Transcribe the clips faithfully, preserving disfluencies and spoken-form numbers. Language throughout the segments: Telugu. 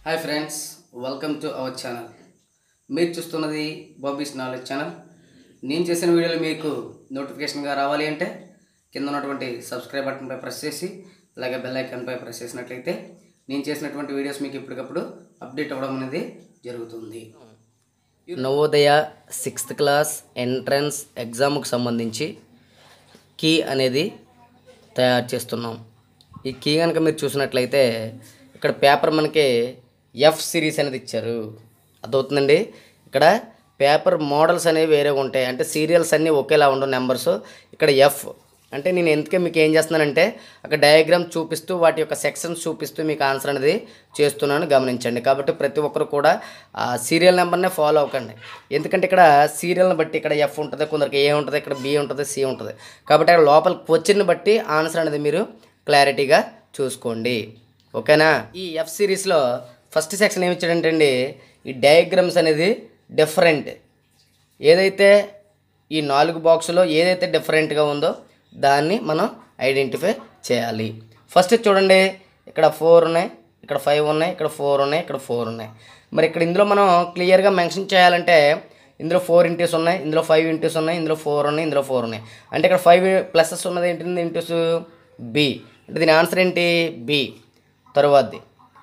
Hi friends, welcome to our channel. మీరు చూస్తున్నది బాబీస్ నాలెడ్జ్ ఛానల్. నేను చేసిన వీడియోలు మీకు నోటిఫికేషన్గా రావాలి అంటే కింద ఉన్నటువంటి సబ్స్క్రైబ్ బటన్పై ప్రెస్ చేసి అలాగే బెల్ ఐకాన్పై ప్రెస్ చేసినట్లయితే నేను చేసినటువంటి వీడియోస్ మీకు ఎప్పటికప్పుడు అప్డేట్ అవ్వడం అనేది జరుగుతుంది. నవోదయ సిక్స్త్ క్లాస్ ఎంట్రన్స్ ఎగ్జామ్కి సంబంధించి కీ అనేది తయారు చేస్తున్నాం. ఈ కీ కనుక మీరు చూసినట్లయితే ఇక్కడ పేపర్ మనకి ఎఫ్ సిరీస్ అనేది ఇచ్చారు. అదవుతుందండి. ఇక్కడ పేపర్ మోడల్స్ అనేవి వేరేగా ఉంటాయి, అంటే సీరియల్స్ అన్నీ ఒకేలా ఉండవు నెంబర్స్. ఇక్కడ ఎఫ్ అంటే నేను ఎందుకే మీకు ఏం చేస్తున్నానంటే అక్కడ డయాగ్రామ్ చూపిస్తూ వాటి యొక్క సెక్షన్స్ చూపిస్తూ మీకు ఆన్సర్ అనేది చేస్తున్నాను, గమనించండి. కాబట్టి ప్రతి ఒక్కరు కూడా ఆ సీరియల్ నెంబర్నే ఫాలో అవ్వకండి. ఎందుకంటే ఇక్కడ సీరియల్ని బట్టి ఇక్కడ ఎఫ్ ఉంటుంది, కొందరికి ఏ ఉంటుంది, ఇక్కడ బి ఉంటుంది, సి ఉంటుంది. కాబట్టి అక్కడ లోపల క్వశ్చన్ని బట్టి ఆన్సర్ అనేది మీరు క్లారిటీగా చూసుకోండి. ఓకేనా? ఈ ఎఫ్ సిరీస్లో ఫస్ట్ సెక్షన్ ఏమి ఇచ్చాడంటే అండి, ఈ డయాగ్రామ్స్ అనేది డిఫరెంట్, ఏదైతే ఈ నాలుగు బాక్సులో ఏదైతే డిఫరెంట్గా ఉందో దాన్ని మనం ఐడెంటిఫై చేయాలి. ఫస్ట్ చూడండి, ఇక్కడ ఫోర్ ఉన్నాయి, ఇక్కడ ఫైవ్ ఉన్నాయి, ఇక్కడ ఫోర్ ఉన్నాయి, ఇక్కడ ఫోర్ ఉన్నాయి. మరి ఇక్కడ ఇందులో మనం క్లియర్గా మెన్షన్ చేయాలంటే ఇందులో ఫోర్ ఇంటూస్ ఉన్నాయి, ఇందులో ఫైవ్ ఇంటూస్ ఉన్నాయి, ఇందులో ఫోర్ ఉన్నాయి, ఇందులో ఫోర్ ఉన్నాయి. అంటే ఇక్కడ ఫైవ్ ప్లసెస్ ఉన్నది ఏంటి, ఇంటూస్ బి, అంటే దీని ఆన్సర్ ఏంటి, బి. తరువాతది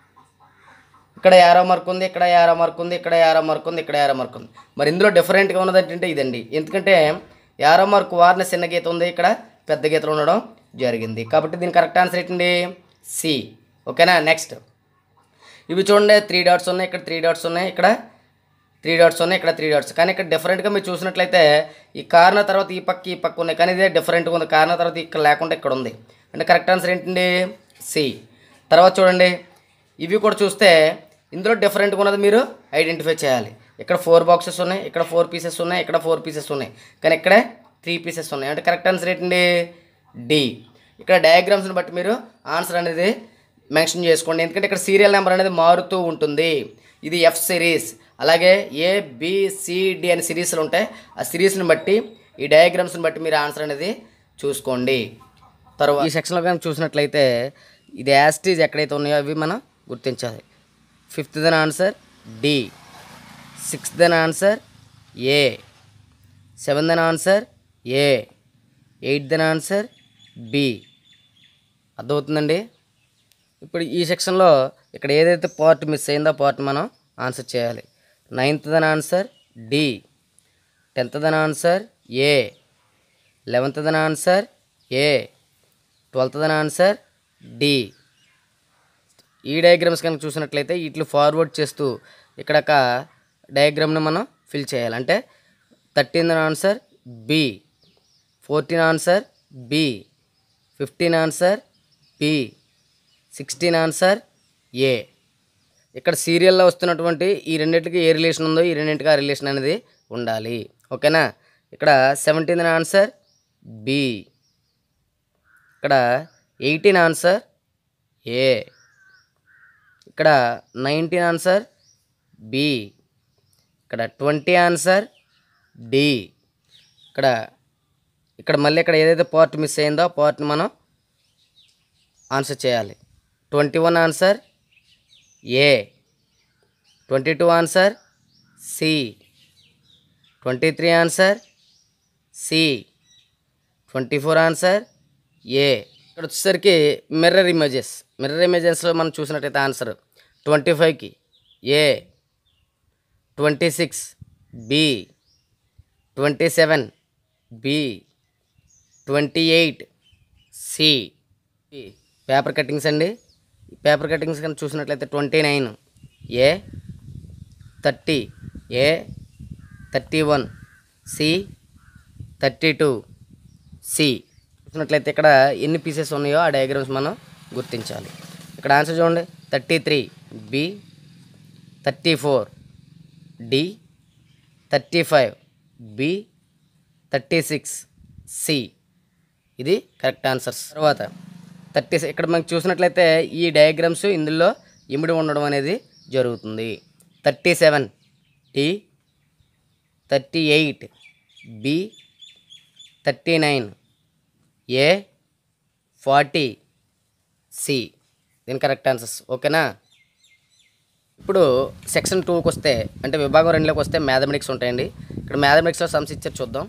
ఇక్కడ యారో మార్క్ ఉంది, ఇక్కడ యారో మార్క్ ఉంది, ఇక్కడ యారో మార్క్ ఉంది, ఇక్కడ యారో మార్క్ ఉంది. మరి ఇందులో డిఫరెంట్గా ఉన్నది ఏంటంటే ఇదండి. ఎందుకంటే యారో మార్క్ వారిన చిన్న గీత ఉంది, ఇక్కడ పెద్ద గీతలు ఉండడం జరిగింది. కాబట్టి దీని కరెక్ట్ ఆన్సర్ ఏంటండి, సి. ఓకేనా? నెక్స్ట్ ఇవి చూడండి, త్రీ డాట్స్ ఉన్నాయి, ఇక్కడ త్రీ డాట్స్ ఉన్నాయి, ఇక్కడ త్రీ డాట్స్ ఉన్నాయి, ఇక్కడ త్రీ డాట్స్. కానీ ఇక్కడ డిఫరెంట్గా మీరు చూసినట్లయితే ఈ కార్నర్ తర్వాత ఈ పక్క ఈ పక్క ఉన్నాయి, కానీ ఇదే డిఫరెంట్గా ఉంది. కార్నర్ తర్వాత ఇక్కడ లేకుండా ఇక్కడ ఉంది, అంటే కరెక్ట్ ఆన్సర్ ఏంటండి, సి. తర్వాత చూడండి, ఇవి కూడా చూస్తే ఇందులో డిఫరెంట్గా ఉన్నది మీరు ఐడెంటిఫై చేయాలి. ఇక్కడ ఫోర్ బాక్సెస్ ఉన్నాయి, ఇక్కడ ఫోర్ పీసెస్ ఉన్నాయి, ఇక్కడ ఫోర్ పీసెస్ ఉన్నాయి, కానీ ఇక్కడే త్రీ పీసెస్ ఉన్నాయి, అంటే కరెక్ట్ ఆన్సర్ ఏంటండి, డి. ఇక్కడ డయాగ్రామ్స్ని బట్టి మీరు ఆన్సర్ అనేది మెన్షన్ చేసుకోండి. ఎందుకంటే ఇక్కడ సీరియల్ నెంబర్ అనేది మారుతూ ఉంటుంది. ఇది ఎఫ్ సిరీస్, అలాగే ఏ బిసిడి అనే సిరీస్లు ఉంటాయి. ఆ సిరీస్ని బట్టి ఈ డయాగ్రామ్స్ని బట్టి మీరు ఆన్సర్ అనేది చూసుకోండి. తర్వాత ఈ సెక్షన్లో కానీ చూసినట్లయితే ఇది యాస్టీజ్ ఎక్కడైతే ఉన్నాయో అవి మనం గుర్తించాలి. Fifth then answer D, sixth then answer A, seventh then answer A, eighth then answer B. అర్థమవుతుందండి. ఇప్పుడు ఈ సెక్షన్లో ఇక్కడ ఏదైతే పార్ట్ మిస్ అయిందో ఆ పార్ట్ మనం ఆన్సర్ చేయాలి. Ninth then answer D, tenth then answer A, eleventh then answer A, twelfth then answer D. ఈ డయాగ్రామ్స్ కనుక చూసినట్లయితే వీటిని ఫార్వర్డ్ చేస్తూ ఇక్కడ ఒక డయాగ్రామ్ని మనం ఫిల్ చేయాలి. అంటే thirteen answer B, fourteen answer B, fifteen answer B, sixteen answer A. ఇక్కడ సీరియల్లో వస్తున్నటువంటి ఈ రెండింటికి ఏ రిలేషన్ ఉందో ఈ రెండింటికి ఆ రిలేషన్ అనేది ఉండాలి. ఓకేనా? ఇక్కడ సెవెంటీన్ ఆన్సర్ బి, ఇక్కడ ఎయిటీన్ ఆన్సర్ ఏ, ఇక్కడ నైన్టీన్ ఆన్సర్ బి, ఇక్కడ ట్వంటీ ఆన్సర్ డి. ఇక్కడ ఇక్కడ మళ్ళీ ఇక్కడ ఏదైతే పార్ట్ మిస్ అయిందో ఆ పార్ట్ని మనం ఆన్సర్ చేయాలి. Twenty one answer A, twenty two answer C, twenty three answer C, twenty four answer A. ఇక్కడ వచ్చేసరికి మిర్రర్ ఇమేజెస్, మిర్రర్ ఇమేజెస్లో మనం చూసినట్టయితే ఆన్సర్ ట్వంటీ ఫైవ్కి A, twenty six B, twenty seven B, twenty eight C. Paper cuttings అండి. పేపర్ కటింగ్స్ కనుక చూసినట్లయితే twenty nine A, thirty A, thirty one C, thirty two C. చూసినట్లయితే ఇక్కడ ఎన్ని పీసెస్ ఉన్నాయో ఆ డయాగ్రామ్స్ మనం గుర్తించాలి. ఇక్కడ ఆన్సర్ చూడండి, thirty three B, thirty four D, thirty five B, thirty six C. ఇది కరెక్ట్ ఆన్సర్స్. తర్వాత థర్టీ ఇక్కడ మనకు చూసినట్లయితే ఈ డయాగ్రామ్స్ ఇందులో ఇమిడి ఉండడం అనేది జరుగుతుంది. Thirty seven D, thirty eight B, thirty nine A, forty C. దీని కరెక్ట్ ఆన్సర్స్. ఓకేనా? ఇప్పుడు సెక్షన్ టూకి వస్తే అంటే విభాగం రెండులోకి వస్తే మ్యాథమెటిక్స్ ఉంటాయండి. ఇక్కడ మ్యాథమెటిక్స్లో సమ్స్ ఇచ్చారు చూద్దాం.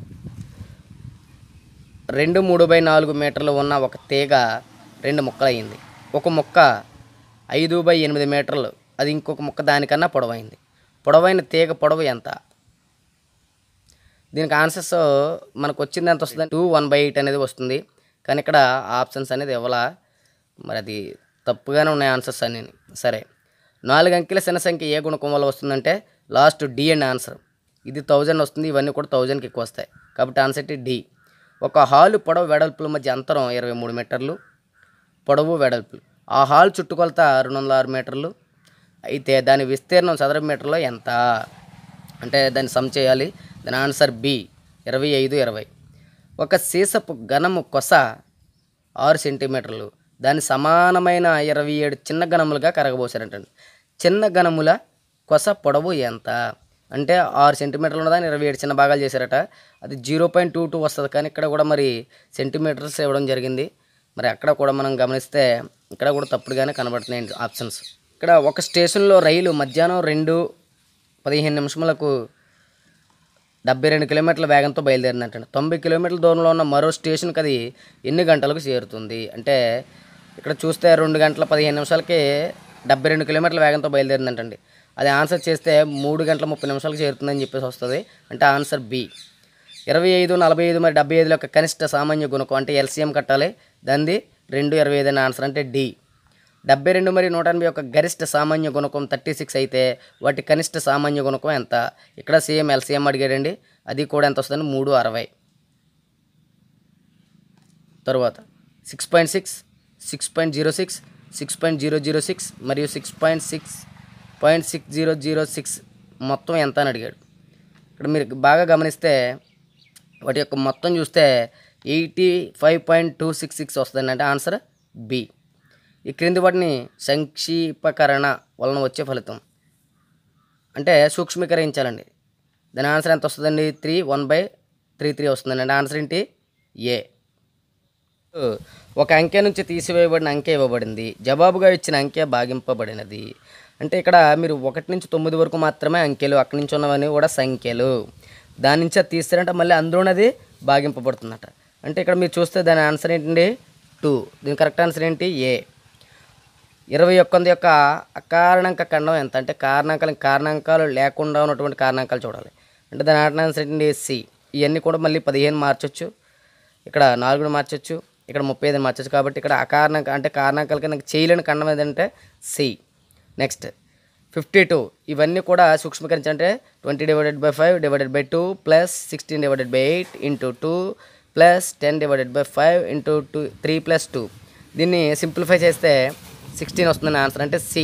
రెండు మూడు బై నాలుగు మీటర్లు ఉన్న ఒక తీగ రెండు ముక్కలు అయింది. ఒక ముక్క ఐదు బై ఎనిమిది మీటర్లు, అది ఇంకొక ముక్క దానికన్నా పొడవైంది. పొడవైన తీగ పొడవు ఎంత? దీనికి ఆన్సర్స్ మనకు వచ్చింది ఎంత వస్తుంది? టూ వన్ బై ఎయిట్ అనేది వస్తుంది. కానీ ఇక్కడ ఆప్షన్స్ అనేది ఇవ్వాల, మరి అది తప్పుగానే ఉన్నాయి ఆన్సర్స్ అన్నీ. సరే, నాలుగు అంకెల చిన్న సంఖ్య ఏ గుణకం వల్ల వస్తుందంటే లాస్ట్ డి అండ్ ఆన్సర్. ఇది థౌజండ్ వస్తుంది, ఇవన్నీ కూడా థౌజండ్కి ఎక్కువ వస్తాయి కాబట్టి ఆన్సర్ డి. ఒక హాలు పొడవు వెడల్పుల మధ్య అంతరం ఇరవై మూడు మీటర్లు, పొడవు వెడల్పులు. ఆ హాల్ చుట్టుకొలత రెండు వందల ఆరు మీటర్లు. అయితే దాని విస్తీర్ణం చదరపు మీటర్లో ఎంత అంటే దాన్ని సమ్ చేయాలి. దాని ఆన్సర్ బి, ఇరవై ఐదు ఇరవై. ఒక సీసపు ఘనము కొస ఆరు సెంటీమీటర్లు, దాని సమానమైన ఇరవై ఏడు చిన్న ఘనములుగా కరగబోసారంటండి. చిన్న ఘనముల కొస పొడవు ఎంత అంటే ఆరు సెంటీమీటర్లు ఉన్నదాన్ని ఇరవై ఏడు చిన్న భాగాలు చేశారట. అది జీరో పాయింట్ టూ టూ వస్తుంది, కానీ ఇక్కడ కూడా మరి సెంటీమీటర్స్ ఇవ్వడం జరిగింది. మరి అక్కడ కూడా మనం గమనిస్తే ఇక్కడ కూడా తప్పుడుగానే కనబడుతున్నాయి ఆప్షన్స్. ఇక్కడ ఒక స్టేషన్లో రైలు మధ్యాహ్నం రెండు పదిహేను నిమిషములకు డెబ్బై రెండు కిలోమీటర్ల వేగంతో బయలుదేరిందంటండి. తొంభై కిలోమీటర్ల దూరంలో ఉన్న మరో స్టేషన్కి అది ఎన్ని గంటలకు చేరుతుంది అంటే ఇక్కడ చూస్తే రెండు గంటల పదిహేను నిమిషాలకి డెబ్బై రెండు కిలోమీటర్ల వేగంతో బయలుదేరిందంటండి. అది ఆన్సర్ చేస్తే మూడు గంటల ముప్పై నిమిషాలకు చేరుతుందని చెప్పేసి వస్తుంది, అంటే ఆన్సర్ బి. ఇరవై ఐదు నలభై ఐదు మరి డెబ్బై ఐదులో యొక్క కనిష్ట సామాన్య గుణకం అంటే ఎల్సిఎం కట్టాలి, దాన్ని రెండు ఇరవై ఐదు అని ఆన్సర్ అంటే డి. డెబ్బై రెండు మరియు నూట ఎనభై యొక్క గరిష్ట సామాన్య గుణకం థర్టీ సిక్స్ అయితే వాటి కనిష్ట సామాన్య గుణకం ఎంత? ఇక్కడ సేమ్ ఎల్సిఎం అడిగాడండి, అది కూడా ఎంత వస్తుందండి? మూడు అరవై. తరువాత six point six six point zero six six point zero zero six మరియు six point six point six zero zero six మొత్తం ఎంత అని అడిగాడు. ఇక్కడ మీరు బాగా గమనిస్తే వాటి యొక్క మొత్తం చూస్తే eighty five point two six six వస్తుందండి, అంటే ఆన్సర్ బి. ఈ క్రింది వాటిని సంక్షిప్తీకరణ వలన వచ్చే ఫలితం అంటే సూక్ష్మీకరించాలండి. దాని ఆన్సర్ ఎంత వస్తుందండి? Three one by three three వస్తుందండి, అంటే ఆన్సర్ ఏంటి? ఏ. ఒక అంకె నుంచి తీసివేయబడిన అంకె ఇవ్వబడింది, జవాబుగా ఇచ్చిన అంకె భాగింపబడినది. అంటే ఇక్కడ మీరు ఒకటి నుంచి తొమ్మిది వరకు మాత్రమే అంకెలు, అక్కడి నుంచి ఉన్నవన్నీ కూడా సంఖ్యలు. దాని నుంచి అది తీస్తారంటే మళ్ళీ అందులోనది భాగింపబడుతుందట. అంటే ఇక్కడ మీరు చూస్తే దాని ఆన్సర్ ఏంటండి? టూ. దీని కరెక్ట్ ఆన్సర్ ఏంటి? ఏ. ఇరవై ఒక్కంది యొక్క అకారణాంక ఖండం ఎంత అంటే కారణాంకాలు కారణాంకాలు లేకుండా ఉన్నటువంటి కారణాంకాలు చూడాలి, అంటే దాని ఆన్సర్ ఏంటండి? సి. ఇవన్నీ కూడా మళ్ళీ పదిహేను మార్చొచ్చు, ఇక్కడ నాలుగుని మార్చొచ్చు, ఇక్కడ ముప్పై ఐదుని మార్చొచ్చు. కాబట్టి ఇక్కడ అకారణాంక అంటే కారణాంకాల కింద చేయలేని ఖండం ఏదంటే సి. Next fifty two. ఇవన్నీ కూడా సూక్ష్మీకరించాలంటే twenty divided by five divided by two plus sixteen divided by eight into two plus ten divided by five into two three plus two. దీన్ని సింప్లిఫై చేస్తే సిక్స్టీన్ వస్తుందని ఆన్సర్ అంటే సి.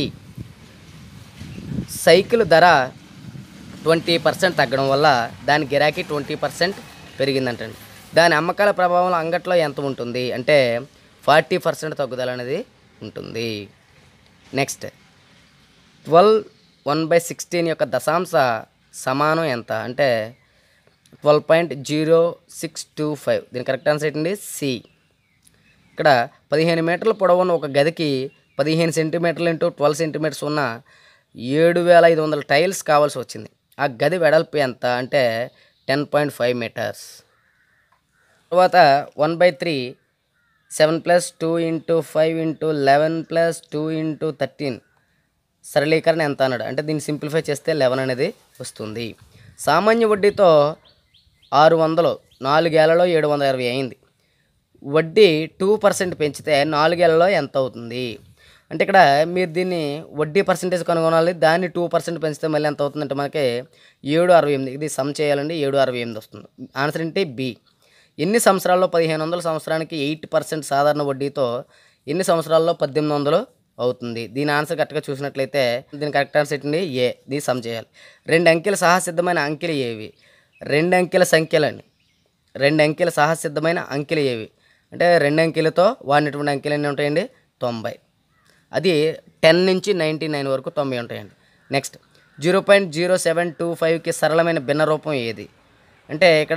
సైకిల్ ధర ట్వంటీ పర్సెంట్ తగ్గడం వల్ల దాని గిరాకీ ట్వంటీ పర్సెంట్ పెరిగిందంటండి. దాని అమ్మకాల ప్రభావం అంగట్లో ఎంత ఉంటుంది అంటే ఫార్టీ పర్సెంట్ తగ్గుదల అనేది ఉంటుంది. Next twelve one by sixteen యొక్క దశాంశ సమానం ఎంత అంటే twelve point zero six two five. దీని కరెక్ట్ ఆన్సర్ ఏంటండి? సి. ఇక్కడ పదిహేను మీటర్ల పొడవున్న ఒక గదికి పదిహేను సెంటీమీటర్లు ఇంటూ ట్వెల్వ్ సెంటీమీటర్స్ ఉన్న ఏడు వేల ఐదు వందల టైల్స్ కావాల్సి వచ్చింది. ఆ గది వెడల్పు ఎంత అంటే టెన్ పాయింట్ ఫైవ్ మీటర్స్. తర్వాత one by three seven plus two into five into eleven plus two into thirteen సరళీకరణ ఎంత అన్నాడు అంటే దీన్ని సింప్లిఫై చేస్తే లెవెన్ అనేది వస్తుంది. సామాన్య వడ్డీతో ఆరు వందలు నాలుగేళ్లలో ఏడు వందల ఇరవై అయింది. వడ్డీ టూ పర్సెంట్ పెంచితే నాలుగేళ్లలో ఎంత అవుతుంది అంటే ఇక్కడ మీరు దీన్ని వడ్డీ పర్సెంటేజ్ కనుగొనాలి. దాన్ని టూ పర్సెంట్ పెంచితే మళ్ళీ ఎంత అవుతుందంటే మనకి ఏడు అరవై ఎనిమిది. ఇది సమ్ చేయాలండి, ఏడు అరవై ఎనిమిది వస్తుంది. ఆన్సర్ ఏంటి? బి. ఎన్ని సంవత్సరాల్లో పదిహేను వందల సంవత్సరానికి ఎయిట్ పర్సెంట్ సాధారణ వడ్డీతో ఎన్ని సంవత్సరాల్లో పద్దెనిమిది వందలు అవుతుంది? దీని ఆన్సర్ కరెక్ట్గా చూసినట్లయితే దీని కరెక్ట్ ఆన్సర్ ఏంటండి? ఏ. దీన్ని సమ్ చేయాలి. రెండు అంకెల సహసిద్ధమైన అంకెలు ఏవి? రెండు అంకెల సంఖ్యలండి. రెండు అంకెల సహసిద్ధమైన అంకెలు ఏవి అంటే రెండు అంకెలతో వాడినటువంటి అంకెలు ఎన్ని ఉంటాయండి? తొంభై. అది టెన్ నుంచి నైంటీ నైన్ వరకు తొంభై ఉంటాయండి. Next zero point zero seven two ఫైవ్కి సరళమైన భిన్న రూపం ఏది అంటే ఇక్కడ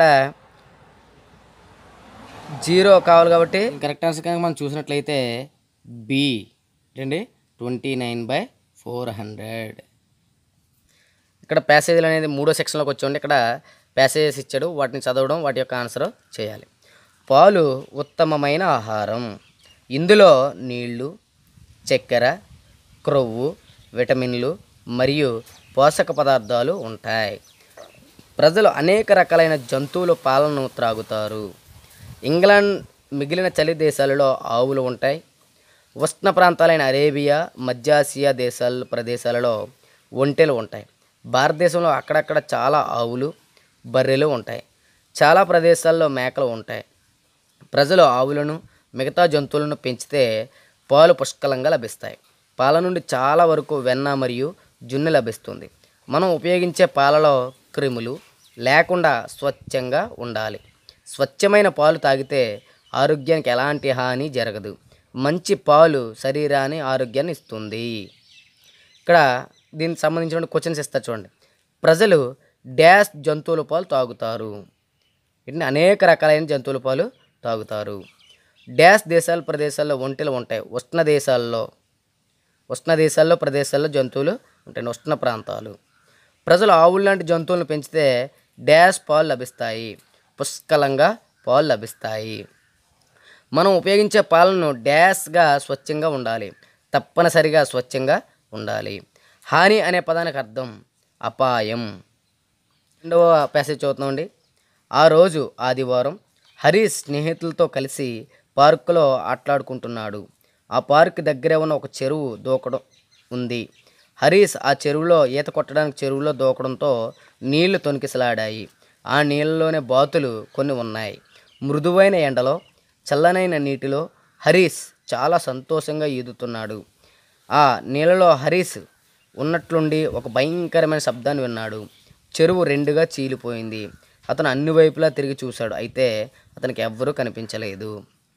జీరో కావాలి కాబట్టి కరెక్ట్ ఆన్సర్ కనుక మనం చూసినట్లయితే బి అండి twenty nine by four hundred. ఇక్కడ ప్యాసేజీలు అనేది మూడో సెక్షన్లోకి వచ్చి ఇక్కడ ప్యాసేజెస్ ఇచ్చాడు, వాటిని చదవడం, వాటి యొక్క ఆన్సర్ చేయాలి. పాలు ఉత్తమమైన ఆహారం. ఇందులో నీళ్లు, చక్కెర, క్రొవ్వు, విటమిన్లు మరియు పోషక పదార్థాలు ఉంటాయి. ప్రజలు అనేక రకాలైన జంతువుల పాలను త్రాగుతారు. ఇంగ్లాండ్ మిగిలిన చలి దేశాలలో ఆవులు ఉంటాయి. ఉష్ణ ప్రాంతాలైన అరేబియా, మధ్యాసియా దేశాల ప్రదేశాలలో ఒంటెలు ఉంటాయి. భారతదేశంలో అక్కడక్కడ చాలా ఆవులు, బర్రెలు ఉంటాయి. చాలా ప్రదేశాల్లో మేకలు ఉంటాయి. ప్రజలు ఆవులను, మిగతా జంతువులను పెంచితే పాలు పుష్కలంగా లభిస్తాయి. పాల నుండి చాలా వరకు వెన్న మరియు జున్ను లభిస్తుంది. మనం ఉపయోగించే పాలలో క్రిములు లేకుండా స్వచ్ఛంగా ఉండాలి. స్వచ్ఛమైన పాలు తాగితే ఆరోగ్యానికి ఎలాంటి హాని జరగదు. మంచి పాలు శరీరాన్ని ఆరోగ్యాన్ని ఇస్తుంది. ఇక్కడ దీనికి సంబంధించిన క్వశ్చన్స్ ఇస్తారు చూడండి. ప్రజలు డాష్ జంతువుల పాలు తాగుతారు. వీటిని అనేక రకాలైన జంతువుల పాలు తాగుతారు. డాష్ దేశాల ప్రదేశాల్లో ఒంటెలు ఉంటాయి. ఉష్ణ దేశాల్లో ఉష్ణ దేశాల్లో ప్రదేశాల్లో జంతువులు ఉంటాయి. ఉష్ణ ప్రాంతాలు. ప్రజలు ఆవులు లాంటి జంతువులను పెంచితే డాష్ పాలు లభిస్తాయి. పుష్కలంగా పాలు లభిస్తాయి. మనం ఉపయోగించే పాలను డాష్గా స్వచ్ఛంగా ఉండాలి. తప్పనిసరిగా స్వచ్ఛంగా ఉండాలి. హాని అనే పదానికి అర్థం అపాయం. రెండవ ప్యాసేజ్ చదువుతున్నామండి. ఆ రోజు ఆదివారం హరీష్ స్నేహితులతో కలిసి పార్కులో ఆటలాడుకుంటున్నాడు. ఆ పార్క్ దగ్గరే ఉన్న ఒక చెరువు దూకడం ఉంది. హరీష్ ఆ చెరువులో ఈత కొట్టడానికి చెరువులో దూకడంతో నీళ్లు తొణికిసలాడాయి. ఆ నీళ్ళలోనే బాతులు కొన్ని ఉన్నాయి. మృదువైన ఎండలో, చల్లనైన నీటిలో హరీష్ చాలా సంతోషంగా ఈదుతున్నాడు. ఆ నీళ్ళలో హరీష్ ఉన్నట్లుండి ఒక భయంకరమైన శబ్దాన్ని విన్నాడు. చెరువు రెండుగా చీలిపోయింది. అతను అన్ని వైపులా తిరిగి చూశాడు. అయితే అతనికి ఎవ్వరూ కనిపించలేదు.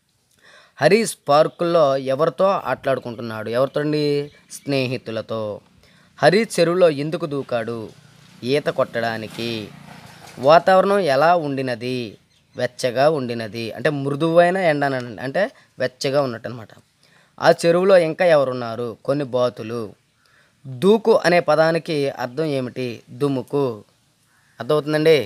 హరీష్ పార్కుల్లో ఎవరితో ఆటలాడుకుంటున్నాడు? ఎవరితో అండి? స్నేహితులతో. హరీష్ చెరువులో ఎందుకు దూకాడు? ఈత కొట్టడానికి. వాతావరణం ఎలా ఉండినది? వెచ్చగా ఉండినది. అంటే మృదువైన ఎండ అంటే వెచ్చగా ఉన్నట్టు అనమాట. ఆ చెరువులో ఇంకా ఎవరున్నారు? కొన్ని బాతులు. దూకు అనే పదానికి అర్థం ఏమిటి? దుముకు. అర్థమవుతుందండి.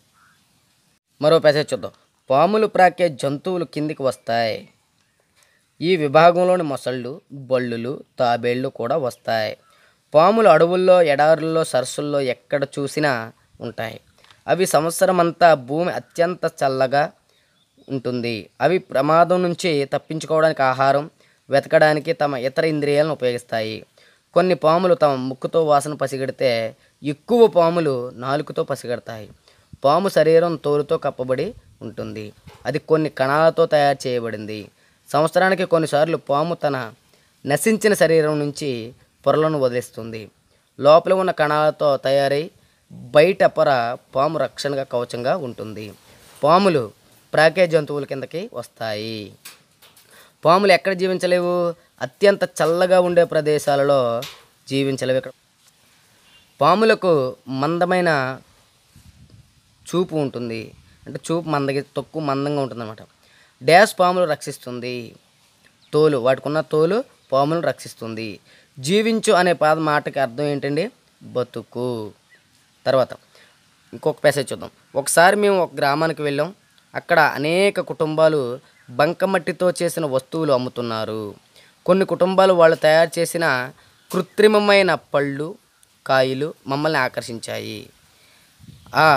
మరో ప్యాసేజ్ చూద్దాం. పాములు ప్రాకే జంతువులు కిందికి వస్తాయి. ఈ విభాగంలోని మొసళ్ళు, బల్లులు, తాబేళ్లు కూడా వస్తాయి. పాములు అడవుల్లో, ఎడారుల్లో, సరస్సుల్లో ఎక్కడ చూసినా ఉంటాయి. అవి సంవత్సరం అంతా భూమి అత్యంత చల్లగా ఉంటుంది. అవి ప్రమాదం నుంచి తప్పించుకోవడానికి ఆహారం వెతకడానికి తమ ఇతర ఇంద్రియాలను ఉపయోగిస్తాయి. కొన్ని పాములు తమ ముక్కుతో వాసన పసిగడితే ఎక్కువ పాములు నాలుకతో పసిగడతాయి. పాము శరీరం తోలుతో కప్పబడి ఉంటుంది. అది కొన్ని కణాలతో తయారు చేయబడింది. సంవత్సరానికి కొన్నిసార్లు పాము తన నశించిన శరీరం నుంచి పొరలను వదిలిస్తుంది. లోపల ఉన్న కణాలతో తయారై బయట పొర పాము రక్షణగా కవచంగా ఉంటుంది. పాములు ప్రాకే జంతువుల కిందకి వస్తాయి. పాములు ఎక్కడ జీవించలేవు? అత్యంత చల్లగా ఉండే ప్రదేశాలలో జీవించలేవు. ఇక్కడ పాములకు మందమైన చూపు ఉంటుంది. అంటే చూపు మందగి తక్కువ మందంగా ఉంటుంది అన్నమాట. డాష్ పాములు రక్షిస్తుంది. తోలు, వాటికున్న తోలు పాములను రక్షిస్తుంది. జీవించు అనే పద మాటకి అర్థం ఏంటండి? బతుకు. తర్వాత ఇంకొక ప్యాసేజ్ చూద్దాం. ఒకసారి మేము ఒక గ్రామానికి వెళ్ళాం. అక్కడ అనేక కుటుంబాలు బంకమట్టితో చేసిన వస్తువులు అమ్ముతున్నారు. కొన్ని కుటుంబాలు వాళ్ళు తయారు చేసిన కృత్రిమమైన పళ్ళు, కాయలు మమ్మల్ని ఆకర్షించాయి. ఆ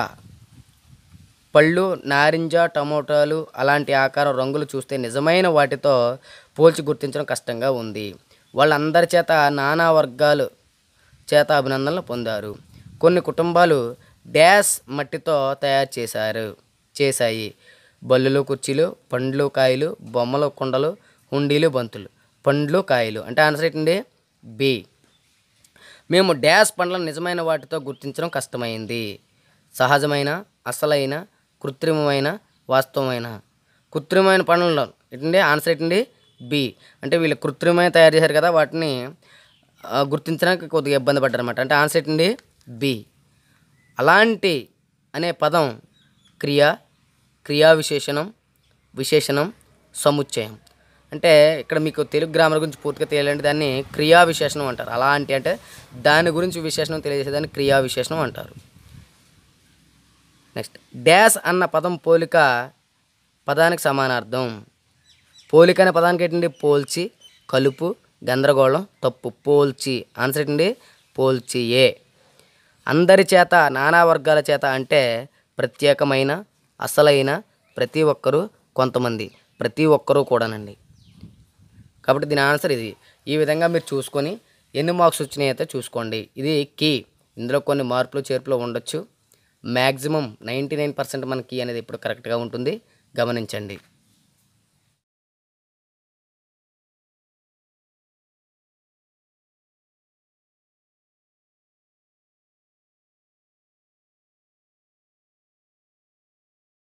పళ్ళు, నారింజ, టమోటాలు అలాంటి ఆకారం, రంగులు చూస్తే నిజమైన వాటితో పోల్చి గుర్తించడం కష్టంగా ఉంది. వాళ్ళందరి చేత నానా వర్గాలు చేత అభినందనలు పొందారు. కొన్ని కుటుంబాలు డాష్ మట్టితో తయారు చేశారు చేశాయి బల్లులు, కుర్చీలు, పండ్లు, కాయలు, బొమ్మలు, కుండలు, హుండీలు, బంతులు. పండ్లు, కాయలు అంటే ఆన్సర్ ఏంటండి? బి. మేము డాష్ పండ్లను నిజమైన వాటితో గుర్తించడం కష్టమైంది. సహజమైన, అసలైన, కృత్రిమమైన, వాస్తవమైన. కృత్రిమమైన పండ్లలో ఏంటండి? ఆన్సర్ ఏంటండి? బి. అంటే వీళ్ళు కృత్రిమమైన తయారు చేశారు కదా, వాటిని గుర్తించడానికి కొద్దిగా ఇబ్బంది పడ్డారు అనమాట. అంటే ఆన్సర్ ఏంటండి? బి. అలాంటి అనే పదం క్రియ, క్రియా విశేషణం, విశేషణం, సముచ్చయం. అంటే ఇక్కడ మీకు తెలుగు గ్రామర్ గురించి పూర్తిగా తెలియాలంటే దాన్ని క్రియా విశేషణం అంటారు. అలాంటి అంటే దాని గురించి విశేషణం తెలియజేసేదాన్ని క్రియా విశేషణం అంటారు. నెక్స్ట్ డాష్ అన్న పదం పోలిక పదానికి సమానార్థం. పోలిక అనే పదానికి ఏంటండి? పోల్చి, కలుపు, గందరగోళం, తప్పు. పోల్చి ఆన్సర్ ఏంటండి? పోల్చి. ఏ అందరి చేత, నానా వర్గాల చేత అంటే ప్రత్యేకమైన, అసలైన, ప్రతి ఒక్కరూ, కొంతమంది, ప్రతి ఒక్కరూ కూడానండి. కాబట్టి దీని ఆన్సర్ ఇది. ఈ విధంగా మీరు చూసుకొని ఎన్ని మార్క్స్ వచ్చినాయి అయితే చూసుకోండి. ఇది కీ. ఇందులో కొన్ని మార్పులు చేర్పులు ఉండొచ్చు. మ్యాక్సిమం నైంటీ నైన్ పర్సెంట్ మన కీ అనేది ఇప్పుడు కరెక్ట్గా ఉంటుంది, గమనించండి.